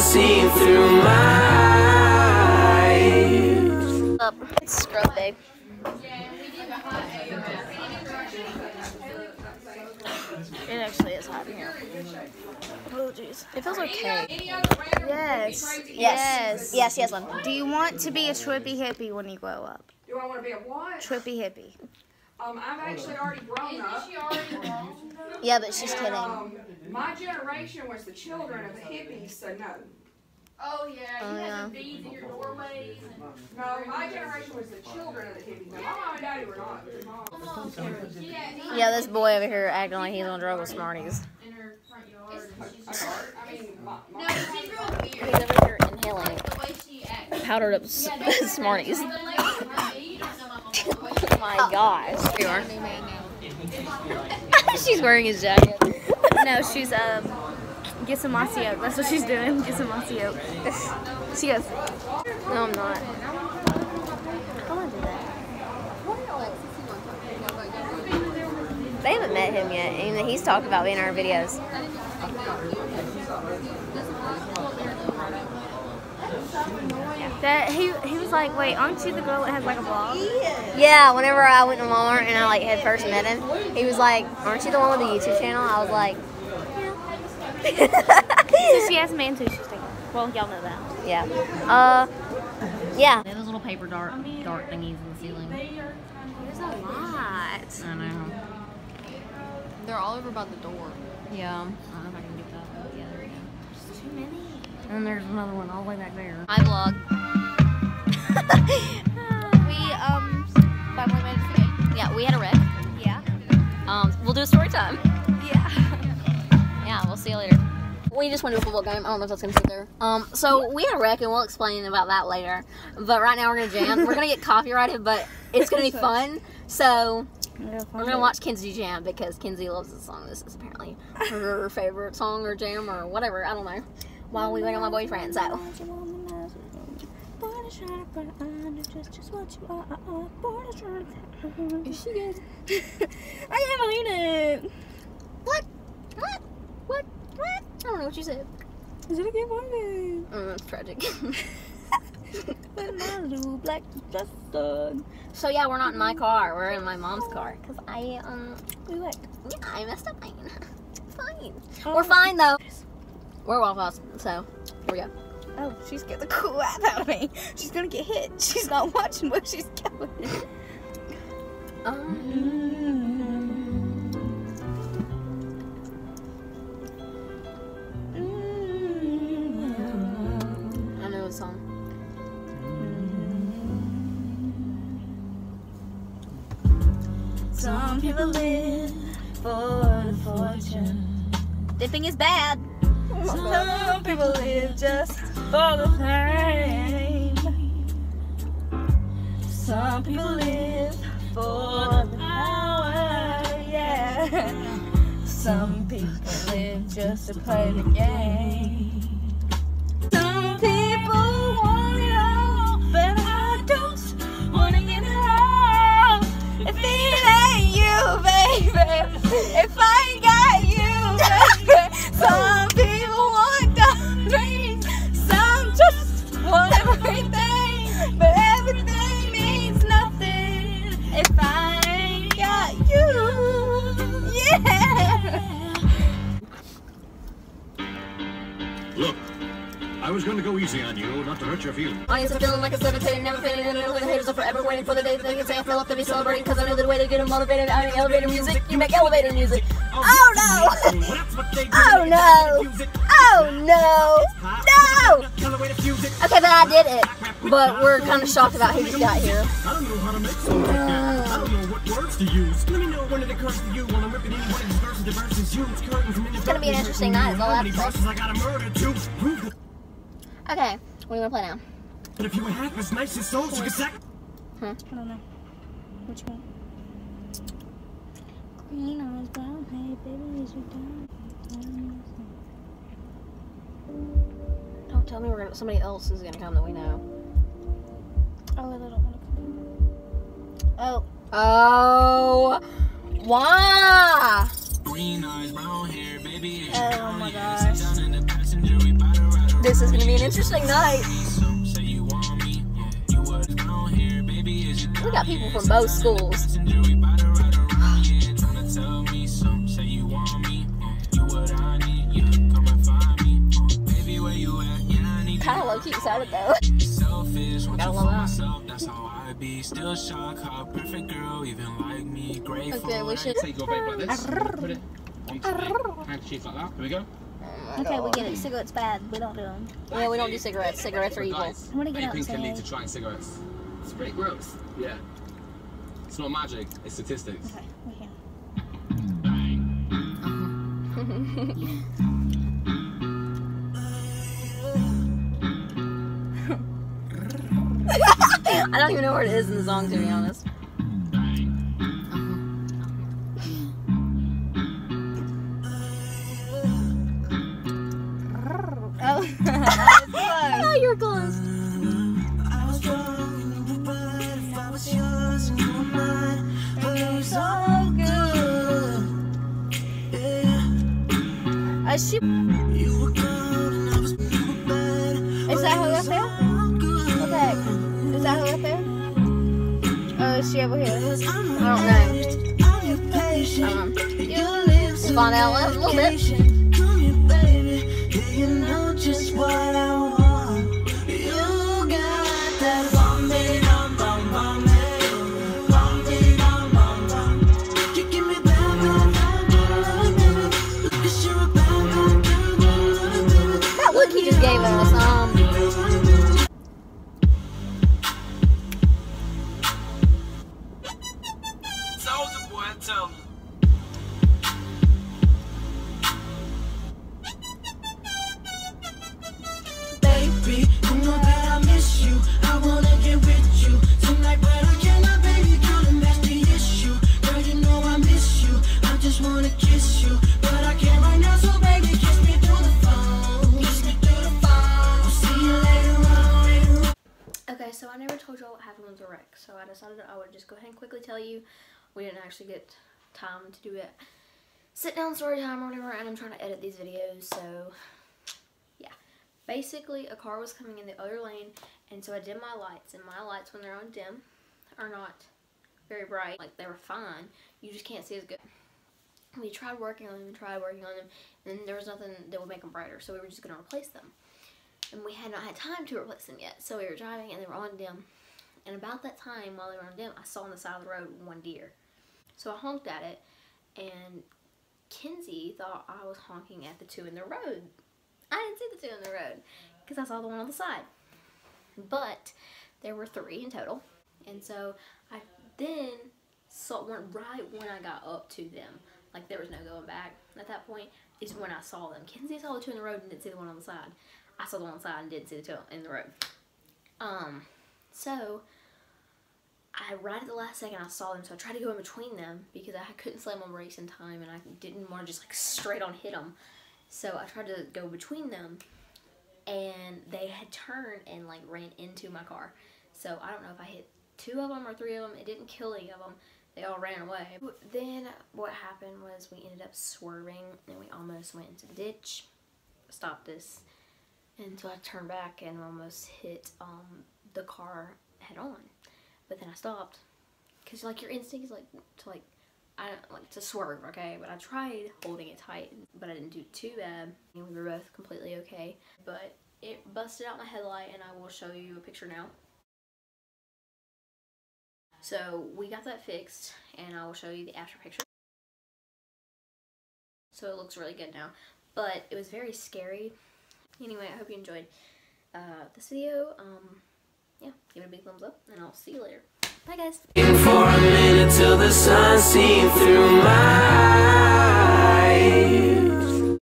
seeing through my eyes. Up, it's scrub day. It actually is hot in here. Oh jeez. It feels okay. Yes. Yes. Yes, yes, Lynn. Do you want to be a trippy hippie when you grow up? Do I want to be a what? Trippy hippie. I've actually already grown up. Yeah, but she's kidding. My generation was the children of the hippies, so no. Oh yeah, you had the beads in your doorways. No, my generation was the children of the hippies. Now, my mom and daddy were not. Yeah, this boy over here acting like he's on drugs with Smarties. In her front yard. I mean, No, she's real weird. He's over here inhaling The way she acts. powdered up Smarties. The lady in front of me, you don't know my mom. The way she Oh my gosh. You are. She's wearing his jacket. No, she's get some osseo. That's what she's doing. Get some osseo. She goes, no, I'm not. I want to do that. They haven't met him yet, and he's talked about being in our videos. That he was like, wait, aren't you the girl that has like a blog? Yeah, whenever I went to Walmart and I like had first met him, he was like, aren't you the one with the YouTube channel? I was like, yeah. So she has a man too, she's taking. Well, y'all know that. Yeah. Yeah. They have those little paper dart thingies in the ceiling. There's a lot. I know. They're all over by the door. Yeah. I don't know if I can get that. Yeah, there we go. There's too many. And there's another one all the way back there. I vlog. We finally made it today. Yeah, we had a wreck. Yeah. We'll do a story time. Yeah. Yeah, we'll see you later. We just went to a football game. I don't know if that's gonna sit there. So we had a wreck and we'll explain about that later. But right now we're gonna jam. We're gonna get copyrighted, but it's gonna be fun. So we're gonna watch Kinzee jam because Kinzee loves this song. This is apparently her favorite song or jam or whatever. I don't know. While we wait on my boyfriend, so. Is she good? I can't believe it. What? What? I don't know what you said. Is it a good morning? It's tragic. Black So yeah, we're not in my car. We're in my mom's car because I what? Yeah, I messed up. It's fine. We're fine though. We're Waffle House, so here we go. Oh, she scared the cool out of me. She's gonna get hit. She's not watching where she's going. I know the song. Some people live for the fortune. Dipping is bad. Some people live just for the fame. Some people live for the power, yeah. Some people live just to play the game. Some people want it all, but I don't want to get it all. If it ain't you, baby, if I ain't got you, baby. Some people want dreams, some just want everything, but everything means nothing if I ain't got you. Yeah. Look, I was going to go easy on you, not to hurt your feelings. Audience are feeling like a 17, never fading, and the haters are forever waiting for the day they can say I feel up to be celebrating, because I know the way to get them motivated. I mean, elevator music, you make elevator music. Oh no! Oh no! Oh no! No! Okay, but I did it. But we're kind of shocked about who just got here. I don't know how to make songs like that. I don't know what words to use. Let me know when it occurs to you when I'm ripping anybody's verses, the verses, huge curtains, and It's gonna be an interesting night, is all I have to say. I got a murder to prove. Okay, what do you want to play now? And if you were half as nice as souls, you could sack. I don't know. What you want? Green eyes, brown hair, baby, is you down? Don't tell me somebody else is gonna come that we know. Oh, I don't want to come. Oh. Oh. Why? Green eyes, brown hair, baby. Oh my gosh. This is gonna be an interesting night. We got people from both schools. Kind of low-key excited though. Gotta love that. Okay, we should. Take your vape like this. Put it onto the handkerchief like that. Here we go. Okay, we get it. Cigarettes bad. We don't do them. Yeah, we don't do cigarettes. Cigarettes are evil. Guys, I'm gonna get out and vaping can lead say. to trying cigarettes. It's pretty gross. Yeah. It's not magic. It's statistics. Okay, we can. I don't even know where it is in the song, to be honest. Oh, you're close. Is that who up there? What the heck? Is that who up there? Or is she over here? I don't know. Let's find out a little bit. That look he just gave us. Soldier boy, tell me. Baby, you know that I miss you. I wanna get with you tonight, but I cannot, baby girl, and that's the issue. Girl, you know I miss you. I just wanna kiss you, but I can't right now, so baby, kiss me through the phone. Kiss me through the phone. I'll see you later on. Okay, so I never told y'all what happened with the wreck, so I decided I would just go ahead and quickly tell you. We didn't actually get time to do it. Sit down story time or whatever, and I'm trying to edit these videos, so yeah. Basically, a car was coming in the other lane, and so I dimmed my lights, and my lights, when they're on dim, are not very bright. Like, they were fine, you just can't see as good. We tried working on them, and then there was nothing that would make them brighter, so we were just going to replace them. And we had not had time to replace them yet, so we were driving, and they were on dim. And about that time, while they were on dim, I saw on the side of the road one deer. So I honked at it, and Kinzee thought I was honking at the two in the road. I didn't see the two in the road, because I saw the one on the side. But there were 3 in total. And so I then saw one right when I got up to them. Like, there was no going back. At that point is when I saw them. Kinzee saw the 2 in the road and didn't see the one on the side. I saw the one on the side and didn't see the 2 in the road. So right at the last second I saw them, so I tried to go in between them because I couldn't slam on brakes in time, and I didn't want to just like straight on hit them. So I tried to go between them, and they had turned and like ran into my car. So I don't know if I hit 2 of them or 3 of them. It didn't kill any of them. They all ran away. Then what happened was we ended up swerving, and we almost went into the ditch. Stopped this, and so I turned back and almost hit the car head on. But then I stopped, because like your instinct is like to swerve, okay? But I tried holding it tight, but I didn't do too bad. And we were both completely okay. But it busted out my headlight, and I will show you a picture now. So we got that fixed, and I will show you the after picture. So it looks really good now, but it was very scary. Anyway, I hope you enjoyed this video. Yeah, give it a big thumbs up, and I'll see you later. Bye, guys. For a minute till the sun seemed through my eyes.